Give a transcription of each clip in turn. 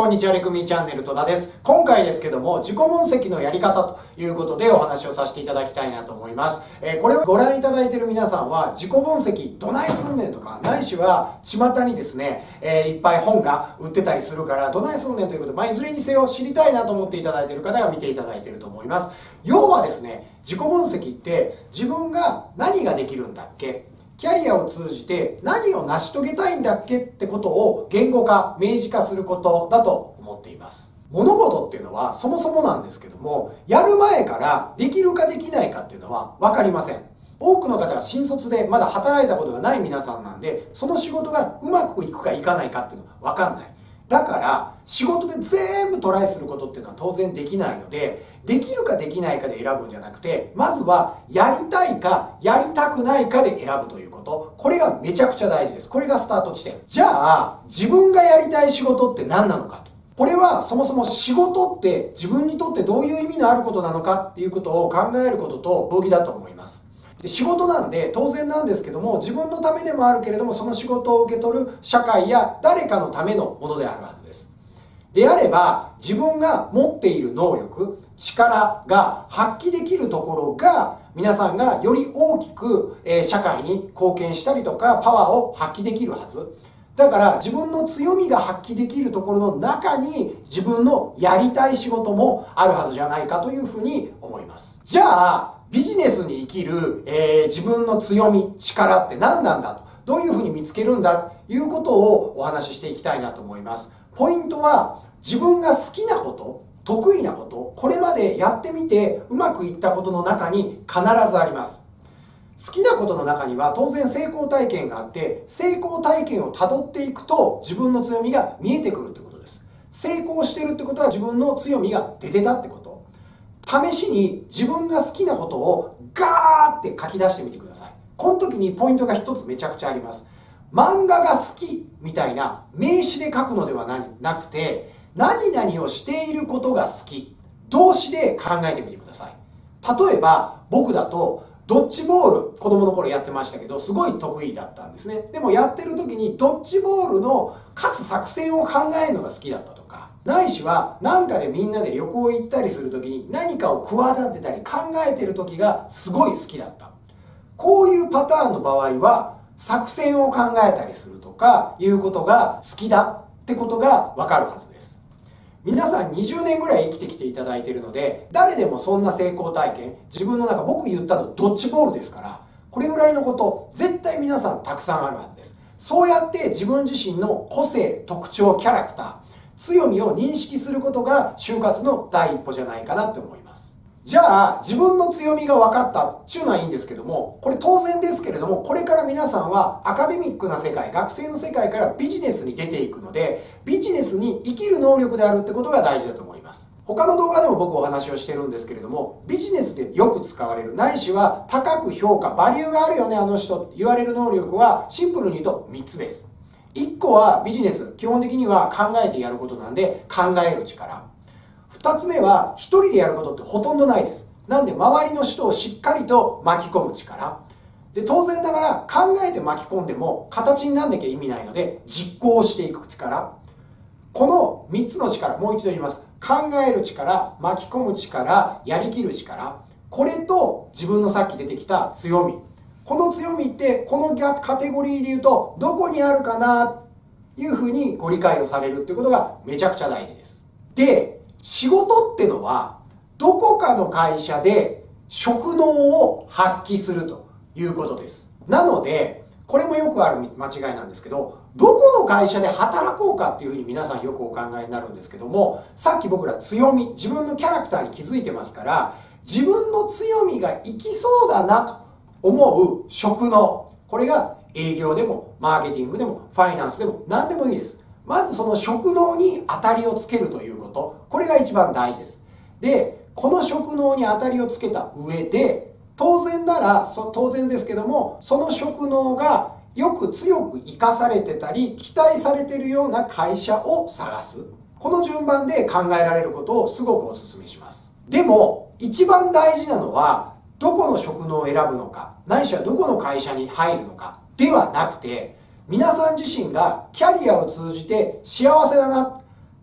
んにちは、レクミチャンネル戸田です。今回ですけども、自己分析のやり方ということでお話をさせていただきたいなと思います。これをご覧いただいている皆さんは、自己分析どないすんねんとか、ないしは巷にですね、いっぱい本が売ってたりするから、どないすんねんということで、いずれにせよ知りたいなと思っていただいている方が見ていただいていると思います。要はですね、自己分析って自分が何ができるんだっけ、キャリアを通じて何を成し遂げたいんだっけってことを言語化、明示化することだと思っています。物事っていうのはそもそもなんですけども、やる前からできるかできないかっていうのは分かりません。多くの方が新卒でまだ働いたことがない皆さんなんで、その仕事がうまくいくかいかないかっていうのは分かんない。だから仕事で全部トライすることっていうのは当然できないので、できるかできないかで選ぶんじゃなくて、まずはやりたいかやりたくないかで選ぶということ、これがめちゃくちゃ大事です。これがスタート地点。じゃあ自分がやりたい仕事って何なのかと。これはそもそも仕事って自分にとってどういう意味のあることなのかっていうことを考えることと同義だと思います。で、仕事なんで当然なんですけども、自分のためでもあるけれども、その仕事を受け取る社会や誰かのためのものであるはずです。であれば、自分が持っている能力、力が発揮できるところが、皆さんがより大きく社会に貢献したりとか、パワーを発揮できるはず。だから自分の強みが発揮できるところの中に自分のやりたい仕事もあるはずじゃないかというふうに思います。じゃあ、ビジネスに生きる、自分の強み、力って何なんだと、どういうふうに見つけるんだということをお話ししていきたいなと思います。ポイントは、自分が好きなこと、得意なこと、これまでやってみてうまくいったことの中に必ずあります。好きなことの中には当然成功体験があって、成功体験をたどっていくと自分の強みが見えてくるってことです。成功してるってことは自分の強みが出てたってこと。試しに自分が好きなことをガーって書き出してみてください。この時にポイントが一つめちゃくちゃあります。漫画が好きみたいな名詞で書くのではなくて、何々をしていることが好き、動詞で考えてみてください。例えば僕だとドッジボール、子供の頃やってましたけど、すごい得意だったんですね。でもやってる時にドッジボールの勝つ作戦を考えるのが好きだったとか、ないしはなんかでみんなで旅行行ったりする時に何かを企てたり考えてる時がすごい好きだった。こういうパターンの場合は作戦を考えたりするとかいうことが好きだってことがわかるはずです。皆さん20年ぐらい生きてきていただいているので、誰でもそんな成功体験、自分の中、僕言ったのドッジボールですから、これぐらいのこと絶対皆さんたくさんあるはずです。そうやって自分自身の個性、特徴、キャラクター、強みを認識することが就活の第一歩じゃないかなって思います。じゃあ自分の強みが分かったっていうのはいいんですけども、これ当然ですけれども、これから皆さんはアカデミックな世界、学生の世界からビジネスに出ていくので、ビジネスに生きる能力であるってことが大事だと思います。他の動画でも僕お話をしてるんですけれども、ビジネスでよく使われる、ないしは高く評価、バリューがあるよねあの人って言われる能力はシンプルに言うと3つです。1個はビジネス、基本的には考えてやることなんで考える力。2つ目は一人でやることってほとんどないです。なんで周りの人をしっかりと巻き込む力。で、当然ながら考えて巻き込んでも形になんなきゃ意味ないので実行していく力。この3つの力、もう一度言います。考える力、巻き込む力、やりきる力。これと自分のさっき出てきた強み。この強みってこのカテゴリーで言うとどこにあるかなというふうにご理解をされるってことがめちゃくちゃ大事です。で、仕事ってのはどこかの会社で職能を発揮するということです。なのでこれもよくある間違いなんですけど、どこの会社で働こうかっていうふうに皆さんよくお考えになるんですけども、さっき僕ら強み、自分のキャラクターに気づいてますから、自分の強みが生きそうだなと思う職能、これが営業でもマーケティングでもファイナンスでも何でもいいです。まずその職能に当たりをつけるということ、これが一番大事です。で、この職能に当たりをつけた上で、当然なら、当然ですけども、その職能がよく強く生かされてたり、期待されているような会社を探す。この順番で考えられることをすごくお勧めします。でも、一番大事なのは、どこの職能を選ぶのか、ないしはどこの会社に入るのか、ではなくて、皆さん自身がキャリアを通じて幸せだな、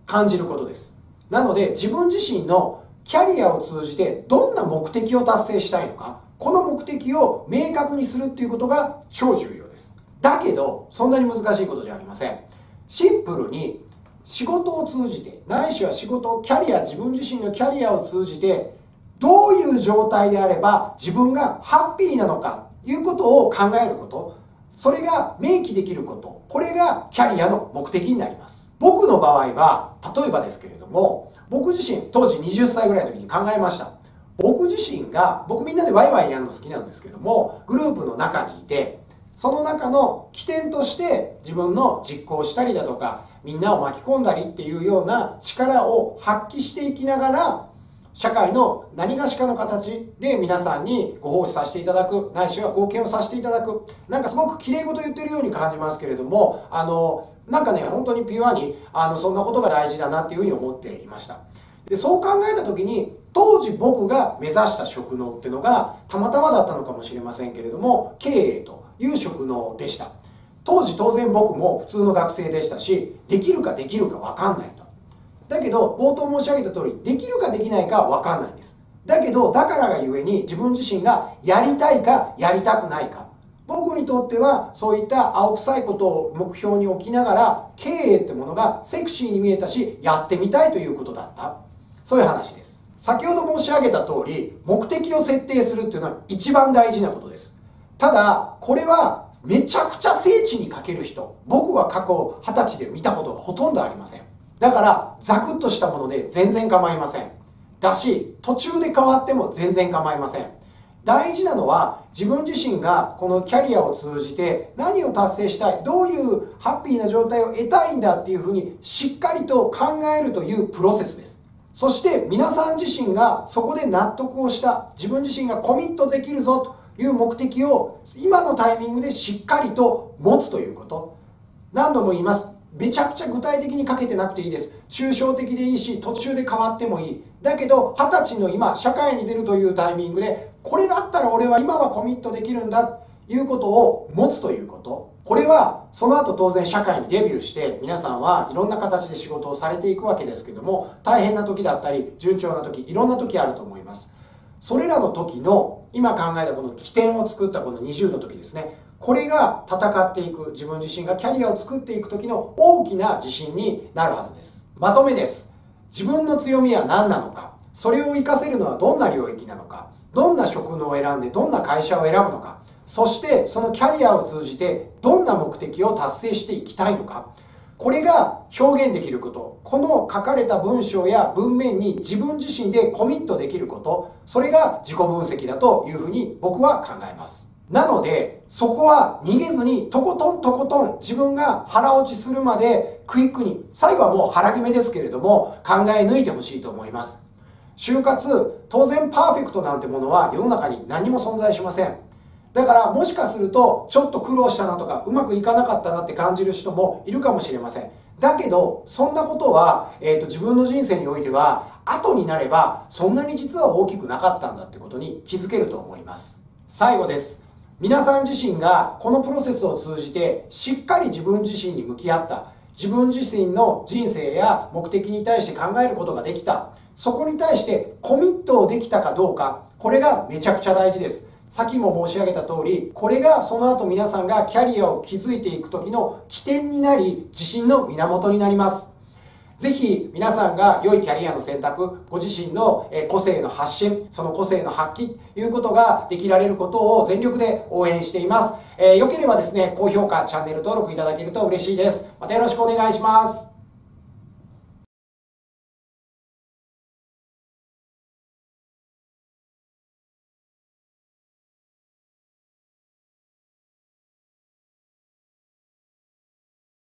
感じることです。なので自分自身のキャリアを通じてどんな目的を達成したいのか、この目的を明確にするっていうことが超重要です。だけどそんなに難しいことじゃありません。シンプルに仕事を通じて、ないしは仕事、キャリア、自分自身のキャリアを通じてどういう状態であれば自分がハッピーなのかということを考えること、それが明記できること、これがキャリアの目的になります。僕の場合は、例えばですけれども、僕自身当時20歳ぐらいの時に考えました。僕自身が、僕みんなでワイワイやるの好きなんですけども、グループの中にいて、その中の起点として自分の実行したりだとか、みんなを巻き込んだりっていうような力を発揮していきながら、社会の何がしかの形で皆さんにご奉仕させていただく、ないしは貢献をさせていただく、なんかすごく綺麗事言ってるように感じますけれども、なんかね、本当にピュアにそんなことが大事だなっていうふうに思っていました。でそう考えた時に、当時僕が目指した職能っていうのがたまたまだったのかもしれませんけれども、経営という職能でした。当時当然僕も普通の学生でしたし、できるかできるか分かんないと。だけど冒頭申し上げた通り、できるかできないかは分かんないんです。だけどだからがゆえに自分自身がやりたいかやりたくないか、僕にとってはそういった青臭いことを目標に置きながら、経営ってものがセクシーに見えたし、やってみたいということだった、そういう話です。先ほど申し上げた通り、目的を設定するっていうのは一番大事なことです。ただこれはめちゃくちゃ精緻に欠ける人、僕は過去20歳で見たことがほとんどありません。だからザクッとしたもので全然構いません。だし途中で変わっても全然構いません。大事なのは自分自身がこのキャリアを通じて何を達成したい、どういうハッピーな状態を得たいんだっていうふうにしっかりと考えるというプロセスです。そして皆さん自身がそこで納得をした、自分自身がコミットできるぞという目的を今のタイミングでしっかりと持つということ。何度も言います。めちゃくちゃ具体的にかけてなくていいです。抽象的でいいし、途中で変わってもいい。だけど20歳の今、社会に出るというタイミングで、これだったら俺は今はコミットできるんだということを持つということ。これはその後当然社会にデビューして皆さんはいろんな形で仕事をされていくわけですけども、大変な時だったり順調な時、いろんな時あると思います。それらの時の今考えたこの起点を作ったこの20の時ですね、これが戦っていく、自分自身がキャリアを作っていく時の大きな自信になるはずです。まとめです。自分の強みは何なのか、それを活かせるのはどんな領域なのか、どんな職能を選んでどんな会社を選ぶのか、そしてそのキャリアを通じてどんな目的を達成していきたいのか、これが表現できること、この書かれた文章や文面に自分自身でコミットできること、それが自己分析だというふうに僕は考えます。なのでそこは逃げずにとことんとことん自分が腹落ちするまでクイックに、最後はもう腹決めですけれども考え抜いてほしいと思います。就活、当然パーフェクトなんてものは世の中に何も存在しません。だからもしかするとちょっと苦労したなとかうまくいかなかったなって感じる人もいるかもしれません。だけどそんなことは、自分の人生においては後になればそんなに実は大きくなかったんだってことに気づけると思います。最後です。皆さん自身がこのプロセスを通じてしっかり自分自身に向き合った、自分自身の人生や目的に対して考えることができた、そこに対してコミットをできたかどうか、これがめちゃくちゃ大事です。さっきも申し上げた通り、これがその後皆さんがキャリアを築いていく時の起点になり、自信の源になります。ぜひ皆さんが良いキャリアの選択、ご自身の個性の発信、その個性の発揮ということができられることを全力で応援しています。良ければですね、高評価、チャンネル登録いただけると嬉しいです。またよろしくお願いします。